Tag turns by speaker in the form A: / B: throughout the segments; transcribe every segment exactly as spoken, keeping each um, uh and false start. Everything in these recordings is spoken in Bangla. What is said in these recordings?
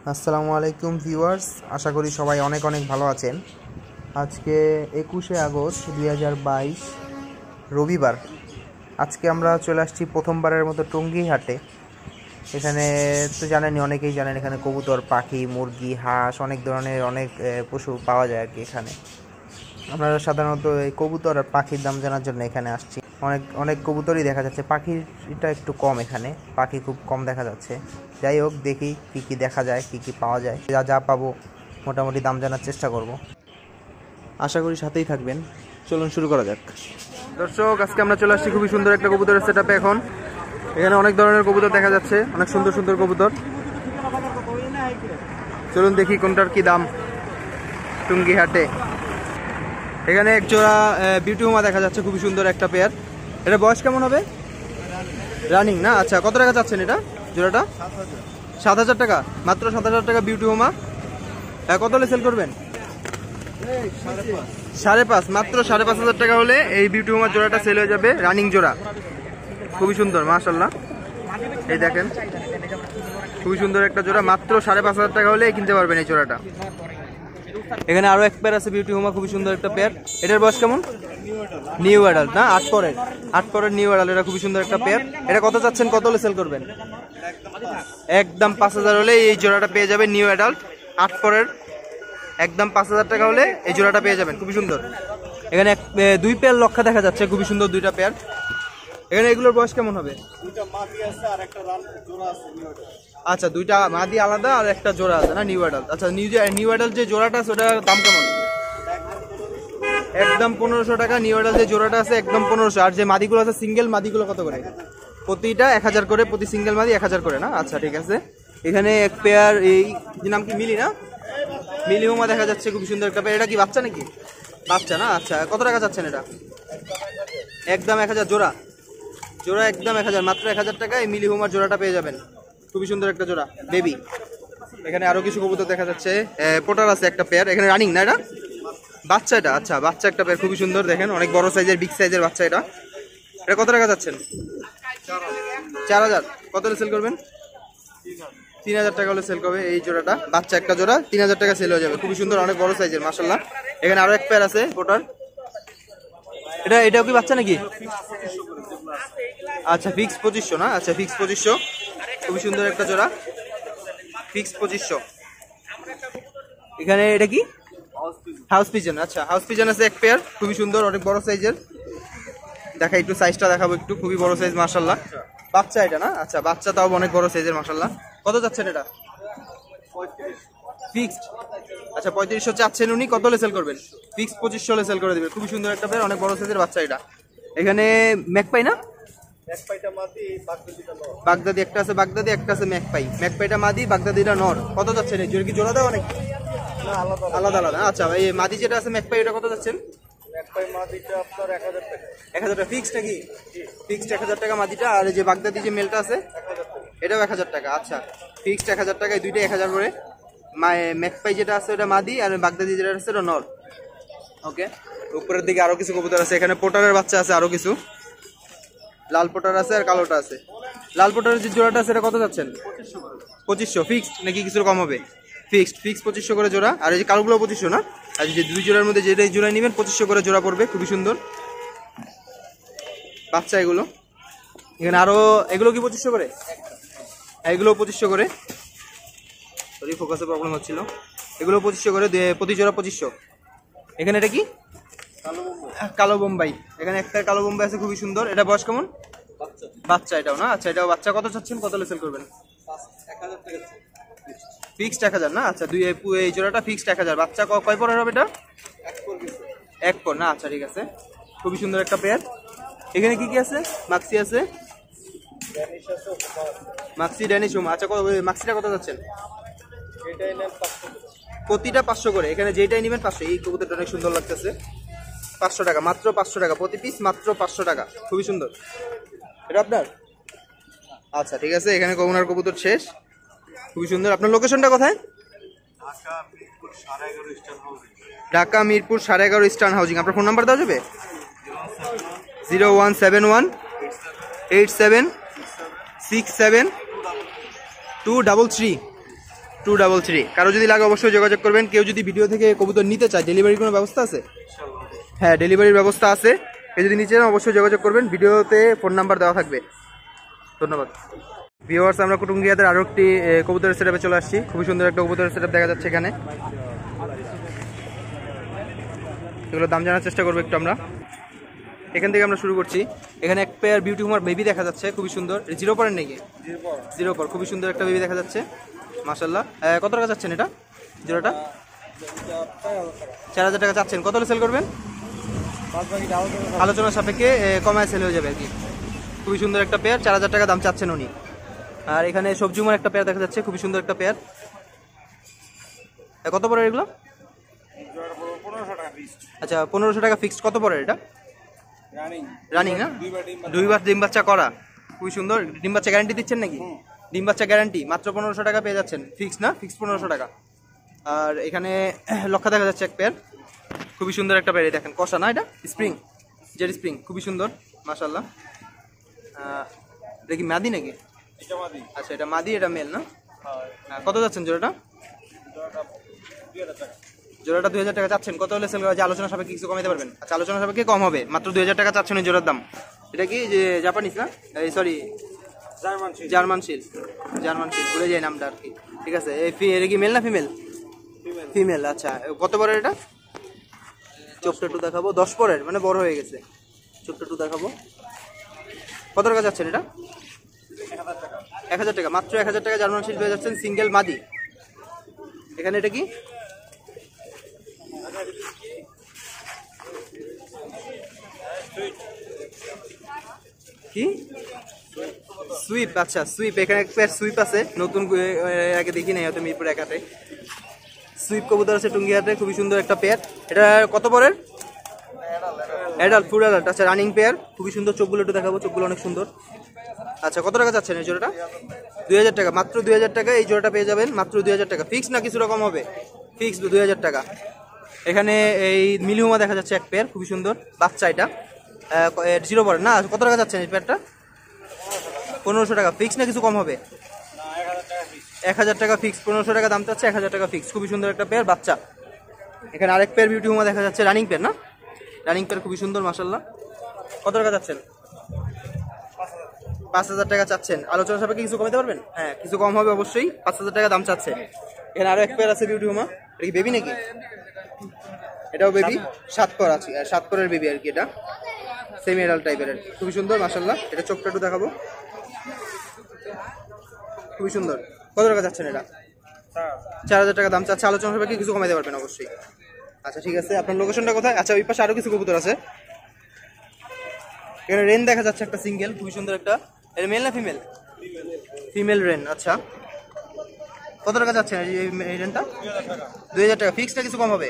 A: আসসালামু আলাইকুম ভিউয়ার্স, আশা করি সবাই অনেক অনেক ভালো আছেন। আজকে একুশে আগস্ট দুই হাজার বাইশ রবিবার। আজকে আমরা চলে আসছি প্রথমবারের মতো টঙ্গী হাটে। এখানে তো জানেনই, অনেকেই জানেন এখানে কবুতর, পাখি, মুরগি, হাঁস অনেক ধরনের অনেক পশু পাওয়া যায় আর কি। এখানে আমরা সাধারণত এই কবুতর আর পাখির দাম জানার জন্য এখানে আসছি। অনেক অনেক কবুতরই দেখা যাচ্ছে, পাখিটা একটু কম, এখানে পাখি খুব কম দেখা যাচ্ছে। যাই হোক, দেখি কি কি দেখা যায়, কি কি পাওয়া যায়। যা যা পাবো মোটামুটি দাম জানার চেষ্টা করব, আশা করি সাথেই থাকবেন। চলুন শুরু করা যাক। দর্শক, আজকে আমরা চলে আসছি খুবই সুন্দর একটা কবুতরের সেট আপে। এখন এখানে অনেক ধরনের কবুতর দেখা যাচ্ছে, অনেক সুন্দর সুন্দর কবুতর। চলুন দেখি কোনটার কি দাম টঙ্গী হাটে। এখানে এক জোড়া বিউটি হোমা দেখা যাচ্ছে, খুবই সুন্দর একটা পেয়ার। এটা বয়স কেমন হবে? রানিং না? আচ্ছা, কত টাকা চাচ্ছেন এটা জোড়াটা? সাত হাজার টাকা, মাত্র সাত হাজার টাকা বিউটি হোমা। কত হলে সেল করবেন? সাড়ে পাঁচ, মাত্র সাড়ে পাঁচ হাজার টাকা হলে এই বিউটি হোমার জোড়াটা সেল হয়ে যাবে। রানিং জোড়া, খুবই সুন্দর মাশাআল্লাহ। এই দেখেন, খুবই সুন্দর একটা জোড়া, মাত্র সাড়ে পাঁচ হাজার টাকা হলে কিনতে পারবেন এই জোড়াটা। এখানে আরো এক পেয়ার আছে বিউটি হোমা, খুবই সুন্দর একটা পেয়ার। এটার বয়স কেমন? নিউ অ্যাডাল্ট না? আট পরের আট পরের নিউ অ্যাডাল্ট। এটা খুবই সুন্দর একটা পেয়ার। এটা কত চাচ্ছেন, কত হলে সেল করবেন? একদম পাঁচ হাজার হলে এই জোড়াটা পেয়ে যাবেন। নিউ অ্যাডাল্ট আট পরের, একদম পাঁচ হাজার টাকা হলে এই জোড়াটা পেয়ে যাবেন, খুবই সুন্দর। এখানে এক দুই পেয়ার লক্ষা দেখা যাচ্ছে, খুবই সুন্দর দুইটা পেয়ার। এখানে এগুলোর বয়স কেমন হবে? আচ্ছা, দুইটা মাদি আলাদা আর একটা জোড়া আছে না, নিউ অ্যাডাল্ট। আচ্ছা, নিউ নিউ অ্যাডাল্ট যে জোড়াটা আছে ওটার দাম কেমন? একদম পনেরোশো টাকা। নিউ অ্যাডাল্ট যে জোড়াটা আছে একদম পনেরোশো। আর যে মাদিগুলো আছে সিঙ্গেল মাদিগুলো কত করে? প্রতিটা এক হাজার করে, প্রতি সিঙ্গেল মাদি এক হাজার করে না? আচ্ছা, ঠিক আছে। এখানে এক পেয়ার, এই নাম কি মিলি না? মিলি হোমা দেখা যাচ্ছে, খুব সুন্দর একটা পেয়ার। এটা কি বাচ্চা নাকি? বাচ্চা না? আচ্ছা, কত টাকা চাচ্ছেন এটা? একদম এক হাজার জোড়া। জোড়া একদম এক হাজার, মাত্র এক হাজার টাকায় মিলি হোমার জোড়াটা পেয়ে যাবেন, খুবই সুন্দর একটা জোড়া বেবি। এখানে আরো কিছু কবুতর দেখা যাচ্ছে, পোটার আছে একটা পেয়ার। এখানে রানিং না? এটা বাচ্চা? এটা আচ্ছা, বাচ্চা একটা পেয়ার, খুবই সুন্দর। দেখেন অনেক বড় সাইজের, বিগ সাইজের বাচ্চা এটা। এটা কত টাকা যাচ্ছেন? চার হাজার। কত হলে সেল করবেন? তিন হাজার টাকা হলে সেল করবে এই জোড়াটা। বাচ্চা একটা জোড়া, তিন হাজার টাকা সেল হয়ে যাবে, খুবই সুন্দর, অনেক বড় সাইজের মাশাআল্লাহ। এখানে আরো এক পেয়ার আছে পোটার। এটা এটাও কি বাচ্চা নাকি? আচ্ছা, ফিক্স পঁচিশশো না? আচ্ছা, ফিক্স পঁচিশশো, খুবই সুন্দর একটা জোড়া, ফিক্স পঁচিশশো। এখানে এটা কি? House pigeon. আচ্ছা, হাউস পিজন আছে এক পেয়ার, খুবই সুন্দর, অনেক বড় সাইজের। দেখা একটু সাইজটা দেখাবো একটু, খুবই বড় সাইজ মাশাআল্লাহ। বাচ্চা এটা না? আচ্ছা, বাচ্চা তাও অনেক বড় সাইজের মাশাআল্লাহ। কত চাচ্ছেন এটা? ফিক্সড। আচ্ছা, পঁয়ত্রিশশো চাচ্ছেন উনি, কত হলে সেল করবেন? ফিক্স পঁচিশশো হলে সেল করে দেবে, খুবই সুন্দর একটা পেয়ার, অনেক বড় সাইজের বাচ্চা এটা। এখানে ম্যাকপাই না? বাগদাদি একটা আছে, বাগদাদি একটা আছে ম্যাকপাই। ম্যাকপাইটা মাদি, বাগদাদিটা নর। কত যাচ্ছেন? এই জোড়া কি জোড়া দেওয়া নাকি? আলাদা আলাদা। আচ্ছা, এই মাদি যেটা আছে ম্যাকপাই, এটা কত যাচ্ছেন? এক হাজার টাকা ফিক্সড নাকি? ফিক্সড এক হাজার টাকা মাদিটা। আর যে বাগদাদি যে মেলটা আছে এটাও এক হাজার টাকা। আচ্ছা, ফিক্সড এক হাজার টাকা, দুইটা এক হাজার করে। ম্যাকপাই যেটা আছে ওটা মাদি, আর বাগদাদি যেটা আছে ওটা নর। ওকে, উপরের দিকে আরো কিছু কবুতর আছে। এখানে পোটারের বাচ্চা আছে আরো কিছু, লাল পোটার আছে আর কালোটা আছে। লাল পোটারের যে জোড়াটা আছে এটা কত যাচ্ছেন? পঁচিশশো। ফিক্সড নাকি কিছু কম হবে? ফিক্সড, ফিক্স পঁচিশশো করে জোড়া। আর এই যে কালোগুলো পঁচিশশো না? আর যে দুই জোড়ার মধ্যে যেটাই জোড়া নেবেন পঁচিশশো করে জোড়া পড়বে, খুবই সুন্দর বাচ্চা এগুলো। এখানে আরো, এগুলো কি পঁচিশশো করে? এগুলো পঁচিশশো করে। সরি, ফোকাসে প্রবলেম হচ্ছিল। এগুলো পঁচিশশো করে, প্রতি জোড়া পঁচিশশো। এখানে এটা কি? কালো বোম্বাই। এখানে একটা কালো বোম্বাই আছে, খুবই সুন্দর। এটা বয়স কেমন? বাচ্চা এটাও না? আচ্ছা, এটাও বাচ্চা। কত চাচ্ছেন, কত হলে সেল করবেন? ফিক্সড এক হাজার না? আচ্ছা, দুই এই জোড়াটা ফিক্সড এক হাজার। বাচ্চা কয় পরের হবে এটা? এক পর না? আচ্ছা, ঠিক আছে, খুবই সুন্দর একটা পেয়ার। এখানে কি কি আছে? মাক্সি আছে, মাক্সি ড্যানিশ হোমা। আচ্ছা, মাক্সিটা কত যাচ্ছেন? প্রতিটা পাঁচশো করে। এখানে যেটাই নেবেন পাঁচশো। এই কবুতরটা অনেক সুন্দর লাগতেছে, পাঁচশো টাকা, মাত্র পাঁচশো টাকা প্রতি পিস, মাত্র পাঁচশো টাকা, খুবই সুন্দর। এটা আপনার? আচ্ছা, ঠিক আছে। এখানে ওনার কবুতর শেষ, খুবই সুন্দর। আপনার লোকেশনটা কোথায়? ঢাকা মিরপুর সাড়ে এগারো ইস্টার্ন হাউজিং। আপনার ফোন নাম্বার দেওয়া যাবে? Zero one seven one eight seven six seven two double three. Two double three. কারো যদি লাগে অবশ্যই যোগাযোগ করবেন। কেউ যদি ভিডিও থেকে কবুতর নিতে চায়, ডেলিভারির কোনো ব্যবস্থা আছে? হ্যাঁ, ডেলিভারির ব্যবস্থা আছে। কেউ যদি নিতে চান অবশ্যই যোগাযোগ করবেন, ভিডিওতে ফোন নাম্বার দেওয়া থাকবে। ধন্যবাদ ভিউয়ার্স। আমরা কুটুঙ্গিয়াদের আরও একটি কবুতরের সেটআপে চলে আসছি। খুবই সুন্দর একটা কবুতরের সেটআপ দেখা যাচ্ছে এখানে। এগুলো দাম জানার চেষ্টা করবো একটু আমরা। এখান থেকে আমরা শুরু করছি। এখানে এক পেয়ার বিউটি হুমার বেবি দেখা যাচ্ছে, খুবই সুন্দর। জিরো পরের নাকি? জিরো পর, খুবই সুন্দর একটা বেবি দেখা যাচ্ছে মাশাআল্লাহ। কত টাকা চাচ্ছেন এটা জোড়াটা? চার হাজার টাকা চাচ্ছেন। কত হলে সেল করবেন? আলোচনার সাপেক্ষে কমায় সেল হয়ে যাবে আর কি। খুবই সুন্দর একটা পেয়ার, চার হাজার টাকা দাম চাচ্ছেন উনি। আর এখানে সবজি হুমার একটা পেয়ার দেখা যাচ্ছে, খুবই সুন্দর একটা পেয়ার। কত পরে এগুলো? আচ্ছা, পনেরোশো টাকা ফিক্সড। কত পরে এটা? রানিং না? দুইবার ডিম বাচ্চা করা, খুবই সুন্দর। ডিম বাচ্চা গ্যারান্টি দিচ্ছেন নাকি? ডিম বাচ্চা গ্যারান্টি। মাত্র পনেরোশো টাকা পেয়ে যাচ্ছেন, ফিক্স না? ফিক্স পনেরোশো টাকা। আর এখানে লক্ষা দেখা যাচ্ছে এক পেয়ার, খুবই সুন্দর একটা পেয়ার। দেখেন কষা না, এটা স্প্রিং, জেড স্প্রিং, খুবই সুন্দর মাশাআল্লাহ। এটা কি মাদি নাকি? আচ্ছা, এটা মাদি, এটা মেল না? কত যাচ্ছেন জোড়াটা? জোড়াটা দুই হাজার টাকা চাচ্ছেন। কত হলে সেল করা যায়? আলোচনা সাপেক্ষে কিছু কমাতে পারবেন? আচ্ছা, আলোচনা সাপেক্ষে কম হবে। মাত্র দুই হাজার টাকা চাচ্ছেন ওই জোড়ার দাম। এটা কি যে জাপানিজ না? এই সরি, জার্মান শিল। জার্মান শিল ভুলে যায় নামটা আর কি। ঠিক আছে। এটা কি মেল না ফিমেল? ফিমেল। আচ্ছা, কত পরের এটা? চোখটা একটু দেখাবো। দশ পরের, মানে বড় হয়ে গেছে। চোখটা একটু দেখাবো। কত টাকা যাচ্ছেন এটা? এক হাজার টাকা। মাত্র এক হাজার টাকা জার্মান শিল পেয়ে যাচ্ছেন, সিঙ্গেল মাদি। এখানে এটা কি? কি সুইপ? আচ্ছা, সুইপ। এখানে এক পেয়ার সুইপ আছে, নতুন, আগে দেখি নাই হয়তো মিরপুর একাতে। সুইপ কবুতর আছে টুঙ্গিয়াতে, খুবই সুন্দর একটা পেয়ার। এটা কত পরের? Adult, full adult. আচ্ছা, রানিং পেয়ার, খুবই সুন্দর। চোখগুলো একটু দেখাবো, চোখগুলো অনেক সুন্দর। আচ্ছা, কত টাকা যাচ্ছেন এই জোড়াটা? দুই হাজার টাকা। মাত্র দুই হাজার টাকা এই জোড়াটা পেয়ে যাবেন, মাত্র দুই হাজার টাকা। ফিক্স না কিছু রকম হবে? ফিক্স দুই হাজার টাকা। এখানে এই মিলিহুমা দেখা যাচ্ছে এক পেয়ার, খুবই সুন্দর বাচ্চা। এটা জিরো পরে না? কত টাকা যাচ্ছেন এই পেয়ারটা? পনেরোশো টাকা। ফিক্স না কিছু কম হবে? এক হাজার টাকা ফিক্স। পনেরোশো টাকা দাম চাচ্ছে, এক হাজার টাকা ফিক্স। খুবই সুন্দর একটা পেয়ার বাচ্চা। এখানে আরেক পেয়ার বিউটি হুমা দেখা যাচ্ছে, রানিং পেয়ার না? রানিং পেয়ার, খুবই সুন্দর মাশাআল্লাহ। কত টাকা যাচ্ছেন? পাঁচ হাজার টাকা চাচ্ছেন। আলোচনা সাপেক্ষে কিছু কমাতে পারবেন? হ্যাঁ, কিছু কম হবে অবশ্যই। পাঁচ হাজার টাকা দাম চাচ্ছে। এখানে আরো এক পেয়ার আছে বিউটি হুমা। এটা কি বেবি নাকি? এটাও বেবি, সাত পর আছে, সাত পরের বেবি আর কি। এটা সেমি এডাল্ট টাইপের, খুবই সুন্দর মাশাআল্লাহ। এটা চোখটা একটু দেখাবো, খুবই সুন্দর। কত টাকা যাচ্ছেন এটা? চার হাজার টাকা দাম চাচ্ছে। আলোচনা সাপেক্ষে কিছু কমাতে পারবেন অবশ্যই। আচ্ছা, ঠিক আছে। আপনার লোকেশনটা কোথায়? আচ্ছা, ওই পাশে আরো কিছু কবুতর আছে। এখানে রেন দেখা যাচ্ছে একটা সিঙ্গেল, খুবই সুন্দর একটা। এটা মেল না ফিমেল? Female rain. আচ্ছা, কত টাকা যাচ্ছে এই রেনটা? দুই হাজার টাকা। ফিক্সটা কিছু কম হবে?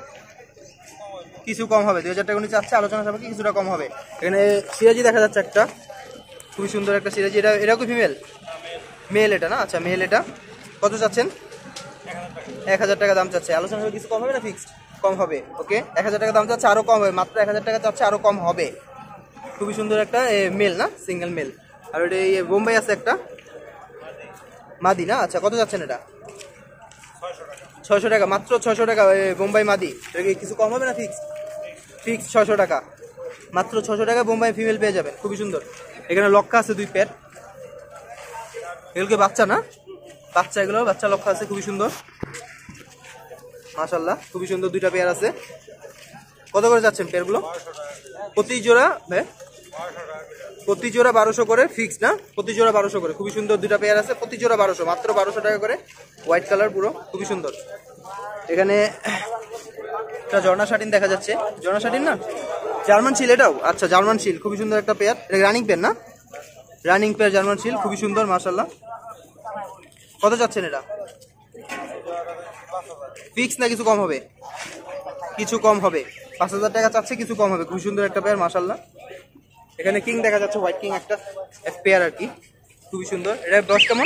A: কিছু কম হবে। দুই হাজার টাকা উনি চাচ্ছে, আলোচনা সাপেক্ষে কিছুটা কম হবে। এখানে সিরাজি দেখা যাচ্ছে একটা, খুবই সুন্দর একটা সিরাজি। এটা এটাও কি ফিমেল? মেল এটা না? আচ্ছা, মেল। এটা কত চাচ্ছেন? এক হাজার টাকা দাম চাচ্ছে। আলোচনা সাপেক্ষে কিছু কম হবে না? ফিক্সড কম হবে। ওকে, এক হাজার টাকা দাম চাচ্ছে, আরো কম হবে। মাত্র এক হাজার টাকা চাচ্ছে, আরো কম হবে। খুবই সুন্দর একটা মেল না? Single male. আর এটা বোম্বাই আছে একটা মাদি না? আচ্ছা, কত যাচ্ছেন এটা? ছয়শো টাকা। মাত্র ছয়শো টাকা বোম্বাই মাদি। এটা কি কিছু কম হবে না? ফিক্স ফিক্স ছয়শো টাকা। মাত্র ছয়শো টাকা বোম্বাই ফিমেল পেয়ে যাবেন, খুবই সুন্দর। এখানে লক্ষা আছে দুই পেয়ার। এগুলোকে বাচ্চা না? বাচ্চা, এগুলো বাচ্চা লক্ষা আছে, খুবই সুন্দর মাশাআল্লাহ। খুবই সুন্দর দুইটা পেয়ার আছে। কত করে যাচ্ছেন পেয়ারগুলো? প্রতি জোড়া হ্যাঁ প্রতি জোড়া বারোশো করে। ফিক্স না? প্রতি জোড়া বারোশো করে। খুবই সুন্দর দুইটা পেয়ার আছে, প্রতি জোড়া বারোশো। মাত্র বারোশো টাকা করে। হোয়াইট কালার পুরো, খুবই সুন্দর। এখানে একটা ঝর্ণা শাটিন দেখা যাচ্ছে। ঝর্ণা শাটিন না? জার্মান শিল এটাও? আচ্ছা, জার্মান শিল, খুবই সুন্দর একটা পেয়ার। এটা রানিং পেয়ার না? রানিং পেয়ার জার্মান শিল, খুবই সুন্দর মাশাআল্লাহ। কত যাচ্ছেন এটা? ফিক্স না কিছু কম হবে? কিছু কম হবে। পাঁচ হাজার টাকা চাচ্ছে, কিছু কম হবে। খুবই সুন্দর একটা পেয়ার মাশাআল্লাহ। এখানে কিং দেখা যাচ্ছে, হোয়াইট কিং একটা পেয়ার আর কি, খুবই সুন্দর। এটা বয়স কেমন?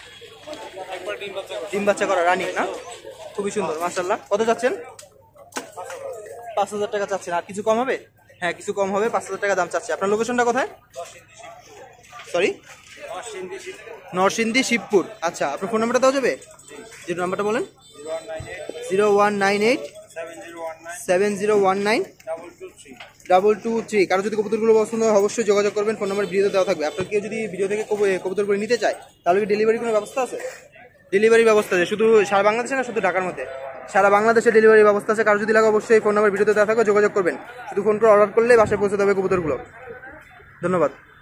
A: ডিম বাচ্চা করা, রানিং না? খুবই সুন্দর মাশাআল্লাহ। কত যাচ্ছেন? পাঁচ হাজার টাকা চাচ্ছেন। আর কিছু কম হবে? হ্যাঁ, কিছু কম হবে। পাঁচ হাজার টাকা দাম চাচ্ছে। আপনার লোকেশনটা কোথায়? সরি, নরসিংদী শিবপুর। আচ্ছা, আপনার ফোন নাম্বারটা দেওয়া যাবে? যে নাম্বারটা বলেন। Zero one nine eight seven zero one nine double two three. কারো যদি কবুতরগুলো পছন্দ হয় অবশ্যই যোগাযোগ করবেন, ফোন নাম্বার ভিডিওতে দেওয়া থাকবে। আপনার কেউ যদি ভিডিও থেকে কবুতর করে নিতে চায় তাহলে কি ডেলিভারি কোনো ব্যবস্থা আছে? ডেলিভারি ব্যবস্থা আছে শুধু সারা বাংলাদেশে না শুধু ঢাকার মধ্যে? সারা বাংলাদেশে ডেলিভারি ব্যবস্থা আছে। কারো যদি লাগে অবশ্যই ফোন নাম্বার ভিডিওতে দেওয়া থাকবে, যোগাযোগ করবেন। শুধু ফোন করে অর্ডার করলে বাসায় পৌঁছে দেবে কবুতরগুলো। ধন্যবাদ।